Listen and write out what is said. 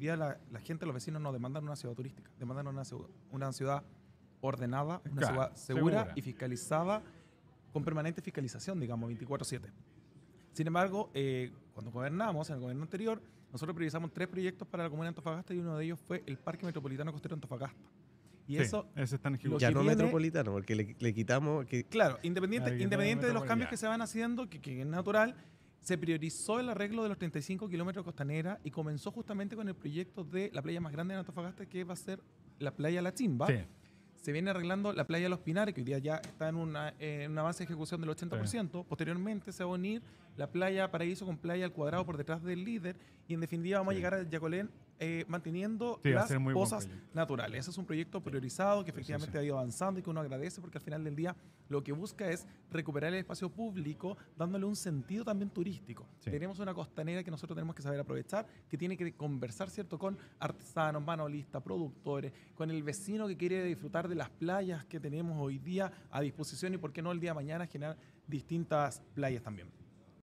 día la gente, los vecinos nos demandan una ciudad turística, demandan una ciudad ordenada, una Claro, ciudad segura segura. y fiscalizada, con permanente fiscalización, digamos, 24/7. Sin embargo, cuando gobernamos, en el gobierno anterior, nosotros priorizamos 3 proyectos para la comuna de Antofagasta y uno de ellos fue el Parque Metropolitano Costero Antofagasta. Y Sí, eso, ese está en lo ejecución. Ya que no viene- metropolitano, porque le quitamos... claro, Claro, que independiente todo de los metropolitano. cambios que se van haciendo, que es natural, se priorizó el arreglo de los 35 kilómetros de costanera y comenzó justamente con el proyecto de la playa más grande de Antofagasta, que va a ser la playa La Chimba. Sí. Se viene arreglando la playa Los Pinares, que hoy día ya está en un avance de ejecución del 80%. Posteriormente se va a unir la playa Paraíso con playa al Cuadrado por detrás del líder. Y en definitiva vamos a llegar a Yacolén manteniendo Sí, va a las ser muy buen pozas proyecto. naturales. Ese es un proyecto priorizado que efectivamente sí. ha ido avanzando y que uno agradece porque al final del día lo que busca es recuperar el espacio público dándole un sentido también turístico. Sí. Tenemos una costanera que nosotros tenemos que saber aprovechar, que tiene que conversar, ¿cierto?, con artesanos, manolistas, productores, con el vecino que quiere disfrutar de las playas que tenemos hoy día a disposición y, por qué no, el día de mañana generar distintas playas también.